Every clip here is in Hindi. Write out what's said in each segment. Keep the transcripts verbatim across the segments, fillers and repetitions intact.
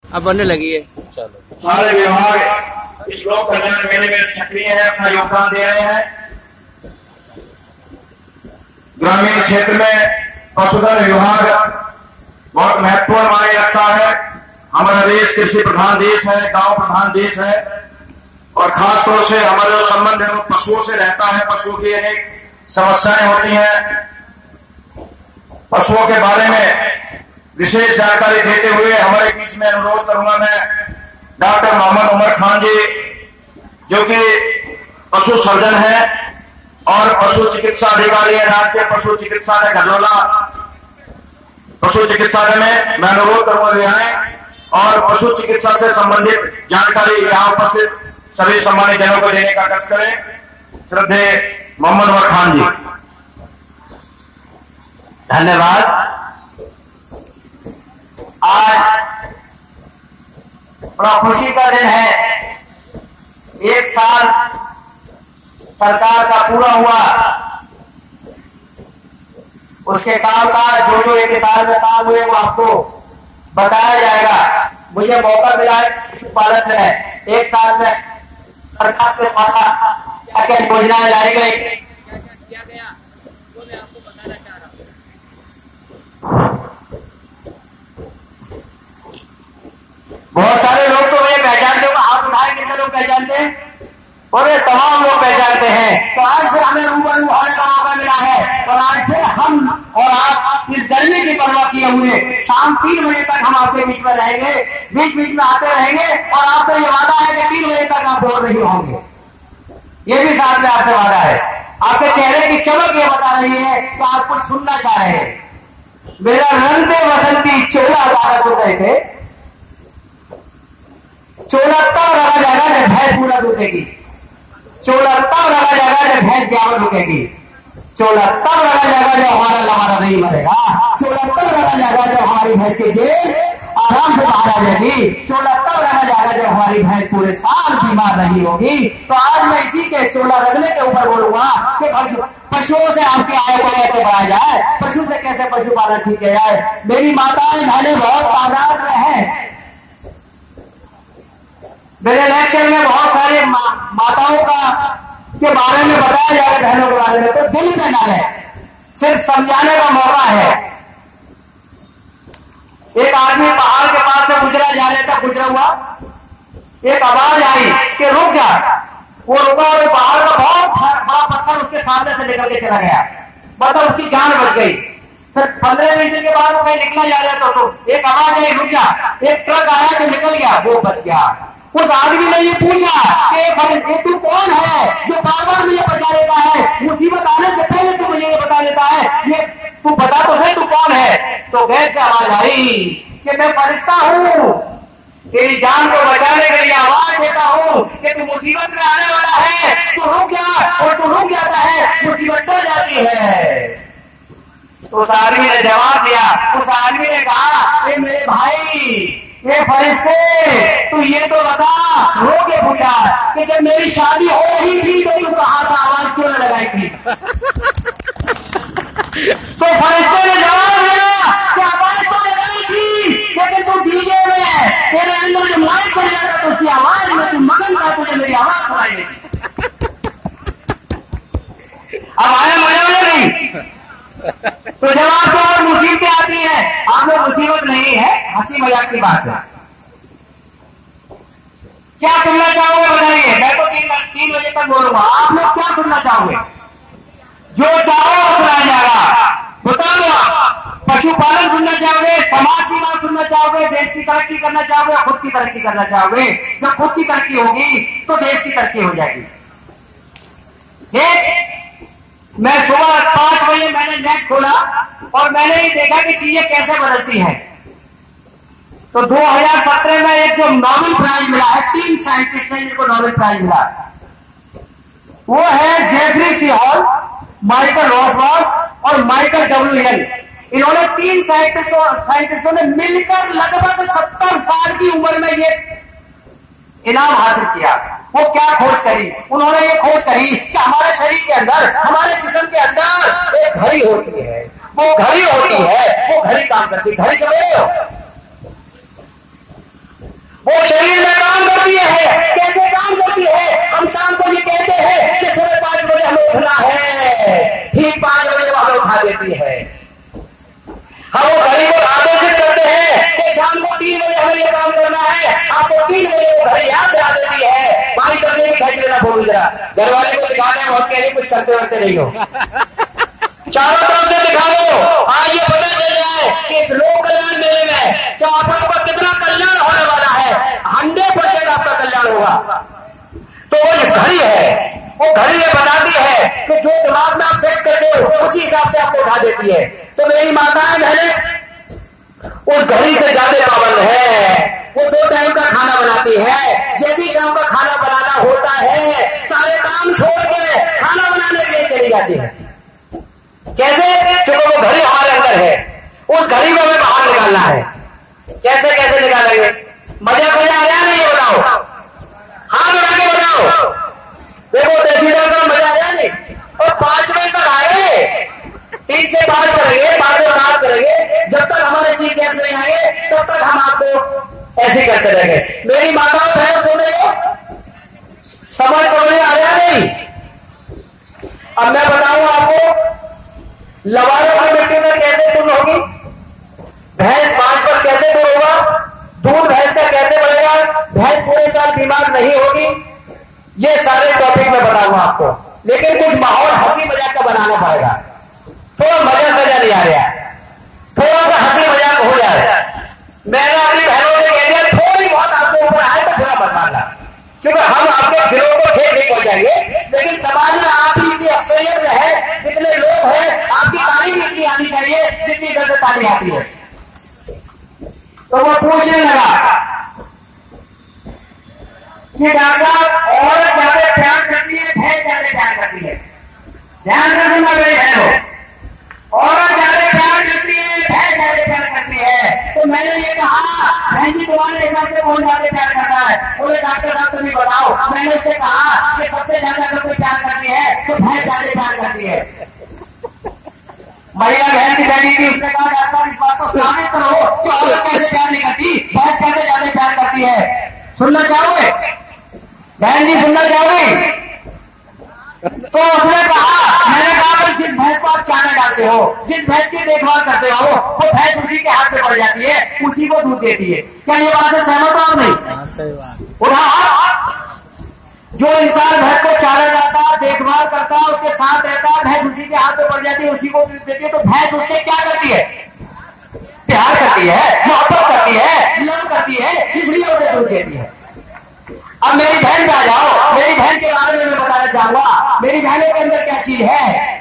अब बनने लगी है। चलो सारे विभाग इस लोक कल्याण मेले में सक्रिय है, अपना योगदान दे रहे हैं। ग्रामीण क्षेत्र में पशुधन विभाग बहुत महत्वपूर्ण मायने रखता है। हमारा देश कृषि प्रधान देश है, गांव प्रधान देश है और खास तौर से हमारा जो संबंध है वो पशुओं से रहता है। पशुओं की अनेक समस्याएं होती हैं। पशुओं के बारे में विशेष जानकारी देते हुए हमारे बीच में अनुरोध करूंगा मैं डॉक्टर मोहम्मद उमर खान जी, जो कि पशु सर्जन है और पशु चिकित्सा अधिकारी है राज्य पशु चिकित्सालय गजोला पशु चिकित्सालय में। मैं अनुरोध करूंगा वे आए और पशु चिकित्सा से संबंधित जानकारी यहाँ उपस्थित सभी सम्मानित जनों को देने का कष्ट करें। श्रद्धे मोहम्मद उमर खान जी। धन्यवाद। आज बड़ा खुशी का दिन है। एक साल सरकार का पूरा हुआ, उसके काम काज जो जो एक साल में काम हुए वो आपको बताया जाएगा। मुझे मौका मिला है पशुपालन में एक साल में सरकार के द्वारा क्या क्या योजनाएं लाई गई, किया गया वो मैं आपको बताना चाह रहा हूँ। बहुत सारे लोग तो मुझे पहचानते हो, हाथ उठाए कितने लोग पहचानते हैं? और ये तमाम लोग पहचानते हैं। तो आज से हमें रूबरू होने का मौका मिला है और आज से हम और आप इस गर्मी की परवाह किए हुए शाम तीन बजे तक हम आपके बीच में रहेंगे, बीच बीच में आते रहेंगे और आपसे ये वादा है कि तीन बजे तक आप बोल रही होंगे। ये भी साथ में आपसे वादा है। आपके चेहरे की चमक ये बता रही है कि आप कुछ सुनना चाह रहे हैं। मेरा रंग दे बसंती चोला गाना सुन रहे थे। चोला तब रहा जाएगा जब भैंस पूरा दूधेगी। चोला तब रहा जाएगा जब भैंस ग्यारह रुकेगी। चोला तब रहा जाएगा जब हमारा लमारा नहीं मरेगा। चोला तब रहा जाएगा जब हमारी भैंस की जेल आराम से बाहर आ जाएगी। चोला तब रहा जाएगा जब हमारी भैंस पूरे साल बीमार नहीं होगी। तो आज मैं इसी के चोला रखने के ऊपर बोलूंगा कि पशुओं से आपकी आय को कैसे बढ़ाया जाए, पशु से कैसे पशुपालन ठीक किया जाए। मेरी माताएं बहने बहुत तादाद में है। मेरे लेक्चर में बहुत सारे मा, माताओं का के बारे में बताया जाएगा, बहनों के बारे में, तो दिल में ना है, सिर्फ समझाने का मौका है। एक आदमी पहाड़ के पास से गुजरा जा रहा था, गुजरा हुआ एक आवाज आई कि रुक जा। वो रुका और पहाड़ का बहुत बड़ा पत्थर उसके सामने से निकल के चला गया, मतलब उसकी जान बच गई। फिर पंद्रह बीस दिन के बाद वो कहीं निकला जा रहा था तो एक आवाज आई रुक जा। एक ट्रक आया तो निकल गया, वो बच गया। उस आदमी ने ये पूछा कि तू कौन है जो बार बार मुझे बचा लेता है, मुसीबत आने से पहले तू मुझे ये बता देता है, ये तू बता तो सही तू कौन है। तो गैर से आवाज आई कि मैं फरिश्ता हूँ, तेरी जान को बचाने के लिए आवाज देता हूँ कि तू मुसीबत में आने वाला है, तू रुक जा। और तू रुक जाता है, मुसीबत टल जाती है। तो उस आदमी ने जवाब दिया, उस आदमी ने कहा ए मेरे भाई, ये फरिश्ते तू ये तो बता, रो के पूछा कि जब मेरी शादी हो रही थी तो तू कहा था, आवाज क्यों न लगाई थी? तो फरिश्ते ने जवाब दिया कि आवाज तो लगाई थी, लेकिन तू डीजे में तेरे अंदर जो माइक चल जाता तो उसकी आवाज में तू मगन था, तुझे मेरी आवाज सुनाई नहीं। अब आया मजा में नहीं। तो जब आपको और मुसीबतें आती हैं, आप लोग मुसीबत नहीं है, हंसी मजाक की बात है। क्या सुनना चाहोगे बताइए? मैं तो तीन तीन बजे तक बोलूंगा, आप लोग क्या सुनना चाहोगे? जो चाहो वो सुनाया जाएगा। बता दो आप पशुपालन सुनना चाहोगे, समाज की बात सुनना चाहोगे, देश की तरक्की करना चाहोगे, खुद की तरक्की करना चाहोगे? जब खुद की तरक्की होगी तो देश की तरक्की हो जाएगी। ठीक। मैं सुबह पांच बजे मैंने नेट खोला और मैंने ही देखा कि चीजें कैसे बदलती हैं। तो दो हज़ार सत्रह में एक जो नोबेल प्राइज मिला है, तीन साइंटिस्ट ने जिनको नोबेल प्राइज मिला, वो है Jeffrey C Hall, Michael Rosbash और माइकल डब्ल्यू हिल। इन्होंने तीन साइंटिस्टों साइंटिस्टों ने मिलकर लगभग सत्तर साल की उम्र में ये इनाम हासिल किया। वो क्या खोज करी? उन्होंने ये खोज करी कि हमारे शरीर के अंदर, हमारे जिस्म के अंदर एक घड़ी होती है, वो घड़ी होती है, वो घड़ी काम करती है। घड़ी समझ रहे हो? देती है। हम वो घड़ी को आदेशित करते हैं कि शाम को तीन बजे हमें ये काम करना है, आपको तीन बजे वो घड़ी याद दिला देती है। पानी करने की घड़ी लेना भूल गया, घर वाले को दिखाने में बहुत कह कुछ करते वरते नहीं हो, चारों तरफ से दिखा दो। आज ये पता चल जाए कि इस लोक कल्याण मेले में क्या आप लोगों का कितना कल्याण होने वाला है। हंड्रेड परसेंट आपका कल्याण होगा। तो वो जो घड़ी है, वो घड़ी ये बताती है कि जो दिमाग में आप सेट करते हो उसी हिसाब से आपको उठा देती है। तो मेरी माताएं बहनें उस घड़ी से ज्यादा पाबंद है। वो दो टाइम का खाना बनाती है, जैसी शाम का खाना बनाना होता है सारे काम छोड़ के खाना बनाने के लिए चली जाती है। कैसे? क्योंकि वो घड़ी हमारे अंदर है, उस घड़ी को हमें बाहर निकालना है। कैसे कैसे निकालेंगे? मजा सजा आ रहा है? ये बताओ, हाथ उठा के बताओ। देखो तहसीलदार साहब मजा आया नहीं। और पांच बजे तक आए, तीन से पांच करेंगे, पांच से सात करेंगे, जब तक हमारे चीफ गेस्ट नहीं आएंगे तब तक हम आपको ऐसे करते रहेंगे। मेरी माताओं बहनों सुने को समझ समझ में आया नहीं। अब मैं बताऊं आपको लवारों की मिट्टी में कैसे दूर होगी, भैंस बांझ पर कैसे दूर होगा, दूध भैंस का कैसे बढ़ेगा, भैंस पूरे साल बीमार नहीं होगी, ये सारे टॉपिक में बताऊंगा आपको। लेकिन कुछ माहौल हंसी मजाक का बनाना पड़ेगा। थोड़ा मजा सजा नहीं आ रहा है, थोड़ा सा हंसी मजाक हो जाए। मैंने अपनी बहनों से कह दिया थोड़ी बहुत आपके ऊपर आए तो बुरा मत मानना, क्योंकि हम आपके दिलों को ठेस नहीं पहुंचाएंगे। लेकिन समाज में आप ही की अक्सरियत में है, कितने लोग हैं, आपकी तारीफ इतनी आनी चाहिए जितनी इधर से तारीफ आती है। तो वो पूछने लगा कि डॉक्टर साहब औरत ज्यादा प्यार करती है, भैंस ज्यादा प्यार करती है? ध्यान से सुनना मेरी बहनों, औरत ज्यादा प्यार करती है, भैंस ज्यादा प्यार करती है। तो मैंने ये कहा भैंस जी तुम्हारे हिसाब से कौन ज्यादा प्यार करता है? बोले डॉक्टर साहब तुम ही बताओ। मैंने उससे कहा कि सबसे ज्यादा अगर कोई प्यार करती है तो भैंस ज्यादा प्यार करती है। महिला बहन की बैठी थी, उसने कहा डॉक्टर साहब इस बात को साबित करो कि औरत कैसे प्यार नहीं करती, भैंस कैसे ज्यादा प्यार करती है। सुनना चाहोगे बहन जी, सुनना चाहोगे? तो उसने कहा, मैंने कहा भाई जिस भैंस को आप चारा डालते हो, जिस भैंस की देखभाल करते हो, वो भैंस उसी के हाथ से पड़ जाती है, उसी को दूध देती है। क्या ये बात से सहमत हो आप? नहीं? उठा। जो इंसान भैंस को चारा डालता, देखभाल करता, उसके साथ रहता, भैंस उसी के हाथ में पड़ जाती है, उसी को दूध देती है। तो भैंस उससे क्या करती है? प्यार करती है, मोहब्बत करती है, लव करती है, इसलिए उसे दूध देती है। अब मेरी बहन पे आ जाओ, मेरी बहन के बारे में मैं बताना चाहूंगा। मेरी बहनों के अंदर क्या चीज है?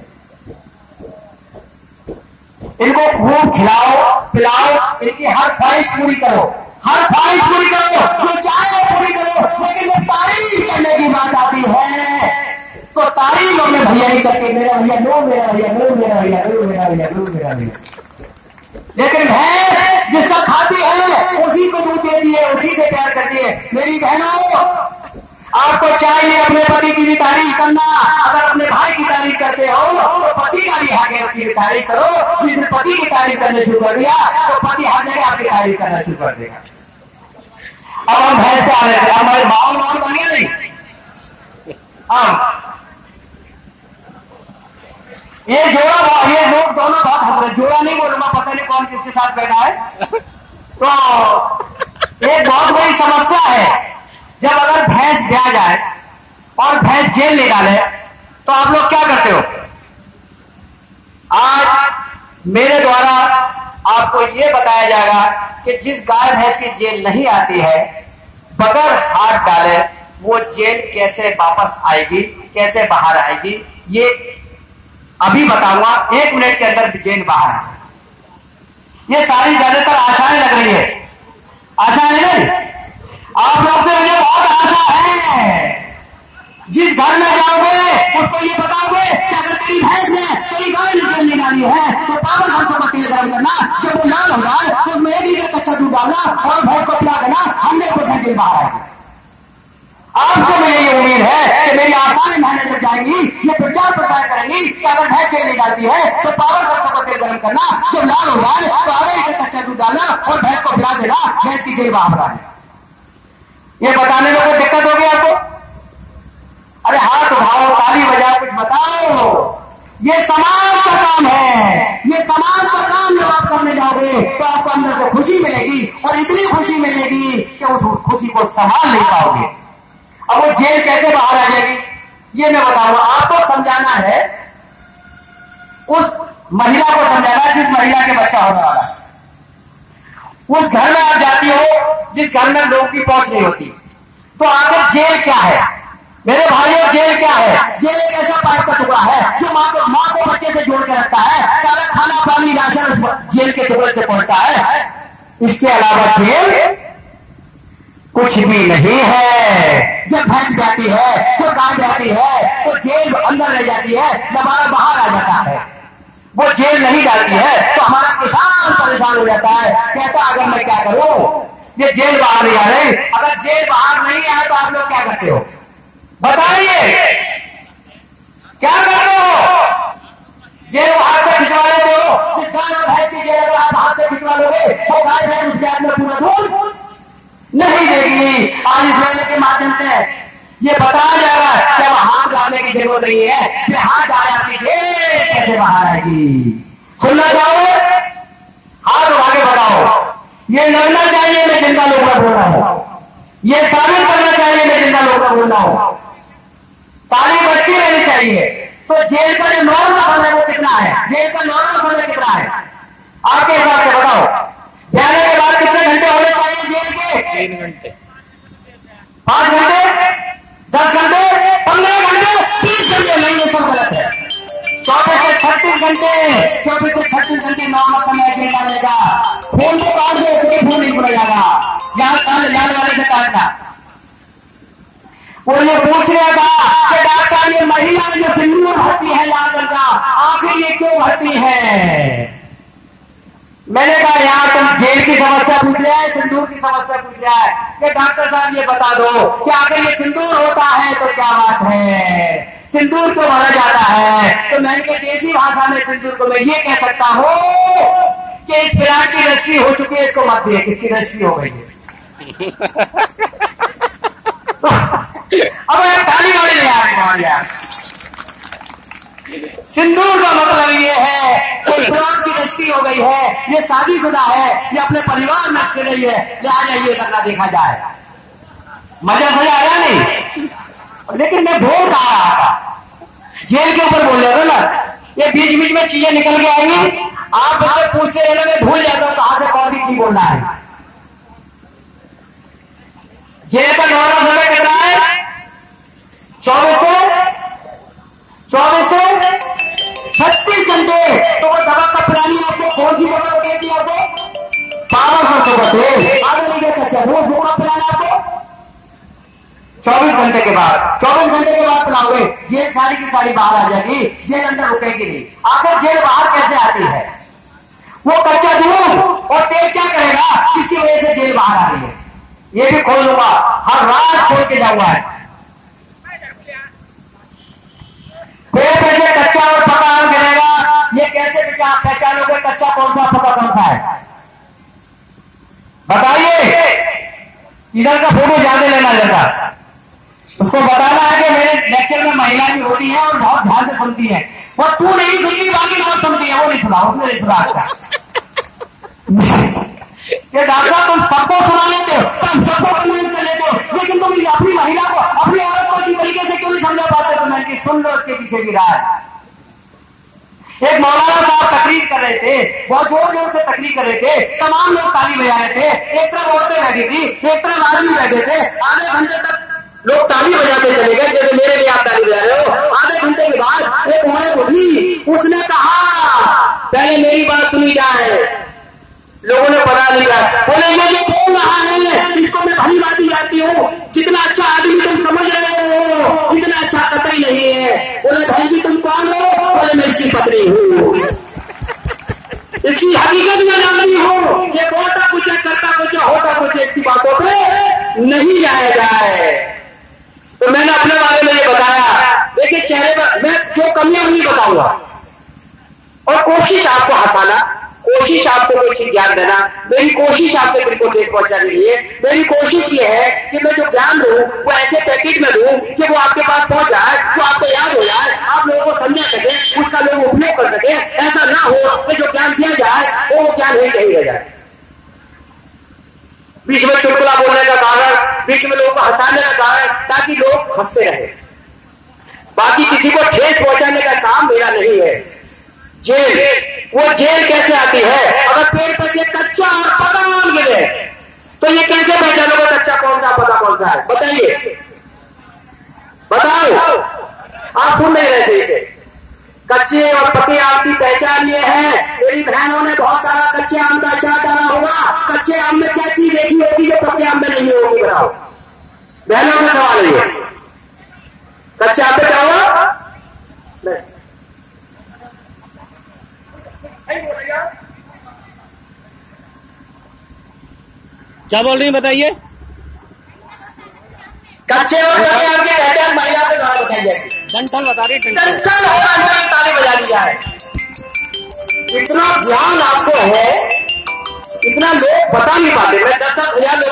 इनको खूब खिलाओ, पिलाओ, इनकी हर ख्वाहिश पूरी करो, हर ख्वाहिश पूरी करो, जो चाहे वो पूरी करो। लेकिन जब तारीफ करने की बात आती है तो तारीफ अपने भैया ही करके, मेरा भैया नो, मेरा भैया नो, मेरा भैया नो, मेरा भैया नो, मेरा भैया। लेकिन भैंस जिसका खाती है उसी को दूध देती है, उसी से प्यार करती है। मेरी बहनों, आपको चाहिए अपने पति की भी तारीफ करना। अगर अपने भाई की तारीफ करते हो तो पति का भी हक है उसकी भी तारीफ करो। जिसने पति की तारीफ करने शुरू कर दिया तो पति हर जगह आपकी तारीफ करना शुरू कर देगा। अब हम भैंस पे आ रहे थे, हमारे माहौल माहौल बन गया नहीं? हाँ, ये जोड़ा, ये लोग दोनों बहुत हंस रहे। जोड़ा नहीं बोलूंगा, पता नहीं कौन किसके साथ बैठा है। तो एक बहुत बड़ी समस्या है, जब अगर भैंस ब्याह जाए और भैंस जेल निकाले तो आप लोग क्या करते हो? आज मेरे द्वारा आपको यह बताया जाएगा कि जिस गाय भैंस की जेल नहीं आती है, बगैर हाथ डाले वो जेल कैसे वापस आएगी, कैसे बाहर आएगी, ये अभी बताऊंगा। एक मिनट के अंदर जेल बाहर है। ये सारी ज्यादातर आशाएं लग रही है, आशा है नहीं? आप लोग से मुझे बहुत आशा है। जिस घर में जाओगे उसको ये बताओगे कि अगर तेरी भैंस ने तेरी गाय ने जेल निकाली है तो पावर हाउस को तेल गर्म करना, जब वो लाल हो जाए तो उसमें एक लीटर कच्चा दूध डालना और भैंस को पिला देना, हंड्रेड परसेंट जेल बाहर आएगी। आपसे मुझे ये उम्मीद है कि मेरी आशाएं बहनें जब जाएंगी, ये प्रचार प्रसार करेंगी कि अगर भैंस जेल निकालती है तो पावर सबको तेल गर्म करना, जब लाल हो जाए तो आगे लीटर कच्चा दूध डालना और भैंस को पिला देना, भैंस की जेल बाहर आए। ये बताने में कोई दिक्कत होगी आपको? अरे हाथ उठाओ, ताली बजाओ, कुछ बताओ। ये समाज का काम है। ये समाज का काम जब आप करने जाओगे तो आपको अंदर से खुशी मिलेगी, और इतनी खुशी मिलेगी कि उस खुशी को संभाल नहीं पाओगे। अब वो जेल कैसे बाहर आ जाएगी ये मैं बताऊंगा। आपको समझाना है, उस महिला को समझाना है जिस महिला के बच्चा होने वाला है। उस घर में आप जाती हो जिस घर में लोगों की पहुंच नहीं होती। तो आखिर जेल क्या है मेरे भाइयों? जेल क्या है? जेल एक ऐसा पाइप का टुकड़ा है जो माँ को माँ को बच्चे से जोड़ के रखता है। सारा खाना पानी राशन जेल के टुकड़े से पहुंचता है। इसके अलावा जेल कुछ भी नहीं है। जब भैंस जाती है, जब गाय जाती है, तो जेल अंदर रह जाती है, हमारा बाहर आ जाता है। वो जेल नहीं जाती है तो हमारा किसान परेशान हो जाता है, कहता अगर मैं क्या करूं, ये जेल बाहर नहीं आ रही। अगर जेल बाहर नहीं आए तो आप लोग क्या करते हो बताइए? क्या करते हो? जेल बाहर से खिंचवा लेते हो। जिस गाय और भैंस की जेल अगर आप हाथ से खिंचवा लोगे तो गाय भैंस उस गैप में पूरा दूध नहीं देगी। आज इस मेले के माध्यम से ये बताया जा रहा है कि अब हाथ डालने की जरूरत नहीं है, कि हाथ डाले आपकी जेल कैसे बाहर आएगी। सुनना चाहोगे? हाथ उठा के बताओ। ये लगना चाहिए मैं जिंदा लोग का बोल रहा हूं, ये साबित करना चाहिए मैं जिंदा लोग का बोल रहा हूं। ताली बजती रहनी चाहिए। तो जेल का जो नॉर्मल समय वो कितना है? जेल का नॉर्मल समय कितना है आपके हिसाब से बताओ? जाने के बाद कितने घंटे होने चाहिए जेल के? तीन घंटे, पांच घंटे, दस घंटे, पंद्रह घंटे, तीस घंटे? नहीं, ये सब गलत है। चौबीस से छत्तीस घंटे, चौबीस से छत्तीस घंटे नॉर्मल समय जेल डालेगा। फोन को काट दो, कोई फोन नहीं खुला जाएगा। जाने वाले से काटना। वो ये पूछ रहा था कि डॉक्टर साहब ये महिला जो सिंदूर भरती है लाल रंग का, आखिर ये क्यों भरती है? मैंने कहा यार तुम जेल की समस्या पूछ रहा है, सिंदूर की समस्या पूछ रहा है, कि डॉक्टर साहब ये बता दो कि अगर ये सिंदूर होता है तो क्या बात है, सिंदूर क्यों भरा जाता है? तो मैंने कहा देसी भाषा में सिंदूर को मैं ये कह सकता हूं कि इस प्लांट की रजिस्ट्री हो चुकी है, इसको मत दिए, किसकी रजिस्ट्री हो गई है। तो अब ताली वाली नहीं आ रही यार। सिंदूर का मतलब ये है कि प्लांट की रजिस्ट्री हो गई है, ये शादीशुदा है, ये अपने परिवार में अच्छे रही है, लिहाजा ये करना देखा जाए। मजा सजा आया नहीं? लेकिन मैं बोल कहा रहा था, जेल के ऊपर बोल रहे हो ना, ये बीच बीच में चीजें निकल के आएंगी, आप मुझसे पूछते रहना, मैं भूल जाता हूं कहां से कौन सी चीज बोलना है। जेल का नॉर्मल समय कितना है? चौबीस से चौबीस से छत्तीस घंटे। तो वो दवा का प्लानी आपको कौन सी दवा देती है? आपको बारह सौ सौ बटे आगे नहीं देता चाहिए। वो दो का प्लान आपको चौबीस घंटे के बाद, चौबीस घंटे के बाद पिलाओगे, जेल सारी की सारी बाहर आ जाएगी, जेल अंदर रुकेगी नहीं। आखिर जेल बाहर कैसे आती है? वो कच्चा दूध और तेल क्या करेगा जिसकी वजह से जेल बाहर आ रही है? ये भी खोल लूंगा, हर रात खोल के जाऊंगा। पेड़ पे से कच्चा और पका आम गिरेगा, ये कैसे पहचानोगे कच्चा कौन सा पका कौन सा है? बताइए। इधर का फोटो ज्यादा लेना लेगा, उसको बताना है कि मेरे लेक्चर में महिला भी होती है और बहुत ध्यान से सुनती है। वो तू नहीं सुनती, बाकी लोग सुनती है, वो नहीं सुना, उसने नहीं सुना। ये डॉक्टर साहब तुम सबको सुना लेते हो, तुम सबको कन्विंस कर लेते हो, लेकिन तुम अपनी महिला को, अपनी औरत को अच्छी तरीके से क्यों नहीं समझा पाते? तो मैंने सुन लो उसके पीछे भी रहा है। एक मौलाना साहब तकरीर कर रहे थे, बहुत जोर जोर से तकरीर कर रहे थे, तमाम लोग ताली बजा रहे थे, एक तरफ औरतें बैठी थी, एक तरफ आदमी बैठे थे। आधे घंटे तक लोग ताली बजाते चले गए, जैसे मेरे लिए आप ताली बजा रहे हो। आधे घंटे के बाद एक औरत उठी, उसने कहा पहले मेरी बात सुनी जाए। लोगों ने पता लिया, बोले ये जो बोल रहा है इसको मैं भली बाती जाती हूँ, जितना अच्छा आदमी तुम समझ रहे हो इतना अच्छा कतई नहीं है। बोले भाई जी तुम कौन हो? बोले मैं इसकी पत्नी हूँ, इसकी हकीकत में जानती हूँ, ये बोलता कुछ है, करता कुछ है, होता कुछ है, इसकी बातों पे नहीं जाया जाए। तो मैंने अपने बारे में ये बताया। देखिए चेहरे पर मैं जो कमियां नहीं बताऊंगा और कोशिश आपको हंसाना, कोशिश आपको कोई चीज ज्ञान देना, मेरी कोशिश आपको बिल्कुल ठेस पहुंचाने के लिए, मेरी कोशिश ये है कि मैं जो ज्ञान दूं वो ऐसे पैकेट में दूं कि वो आपके पास पहुंच जाए, वो आपको याद हो जाए, आप लोगों को समझा सके, उसका लोग उपयोग कर सके। ऐसा ना हो कि जो ज्ञान दिया जाए वो ज्ञान ही नहीं रह जाए। बीच में चुटकुला बोलने का कारण, बीच में लोगों को हंसाने का कारण, ताकि लोग हंसते रहे। बाकी किसी को ठेस पहुंचाने का काम मेरा नहीं है। जेल, वो जेल कैसे आती है? अगर पेड़ पर से कच्चा और पका आम गिरे तो ये कैसे पहचानोगे कच्चा कौन सा पका कौन सा है? बताइए, बताओ। आप सुन नहीं रहे सही से। कच्चे और पके आम की पहचान ये है, मेरी बहनों ने बहुत सारा कच्चे आम का अचार डाला होगा, कच्चे आम में क्या चीज देखी होगी जो पके आम में नहीं होगी? बताओ। बहनों से सवाल है, कच्चे आम में क्या हुआ? नहीं। क्या बोल रही है बताइए? कच्चे और पके आम की पहचान महिला को कहां बताई जाएगी? डंठल बता रही, डंठल होगा, ताली बजा दी जाए। इतना ज्ञान आपको है, इतना लोग बता नहीं पाते। मैं दस दस हजार